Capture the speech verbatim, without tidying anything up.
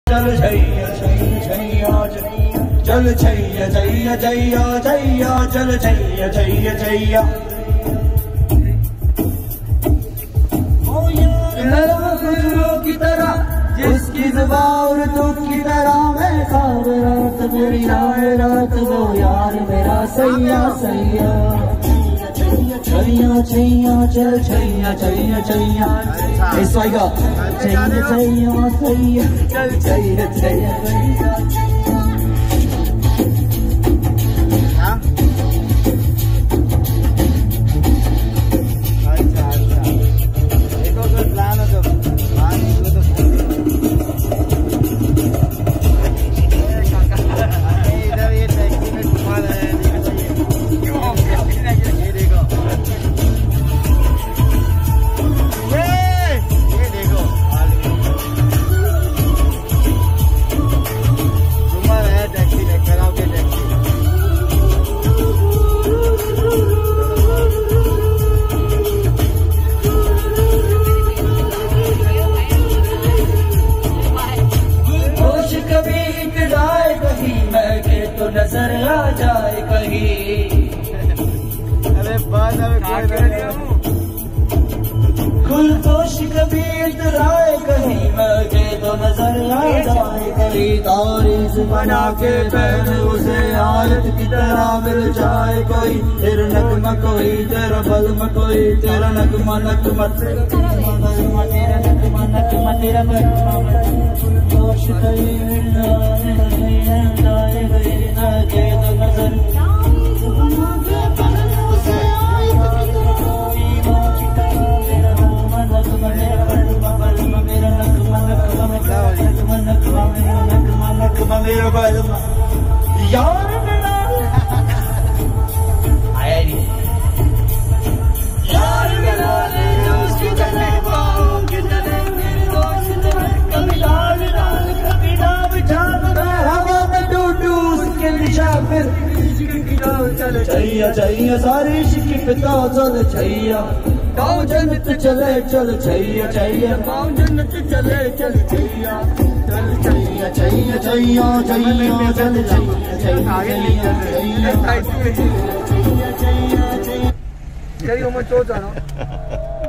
चल छैया छैया छैया चल छैया छैया छैया छैया चल छैया छैया छैया खुशबू की तरह जिसकी जुबां और दुख की तरह मैं ख्वाब रात मेरी रात वो यार मेरा सैया सैया छैया छैया चल छैया छैया छैया इस वाइगा छैया छैया छैया चल छैया छैया नजर आ जाए कहीं अरे बात खुलपोश कभी इतराए कहीं मगे तो नजर आ जाए कहीं तारीफ बना के पहन उसे आयत की तरह मिल जाए कोई तेरा नगमा कोई तेरा बलमा कोई तेरा नगमा नगमा तेरा नगमा तेरा नगमा नगमा तेरा बलमा खुलपोश कभी मेरा बलमा यार मेरा आया नहीं यार मेरा उसकी जले पाँव की जले मेरे दोस्त कभी लाल लाल कभी नाम जान हवा में डूडू उसके निशा फिर चल छैया छैया सारी शिकी पिता चल छैया गाँव जन्नत चले चल छैया छैया गाँव जन्नत चले चल छैया चल छैया छैया छैया छैया चल छैया छैया छैया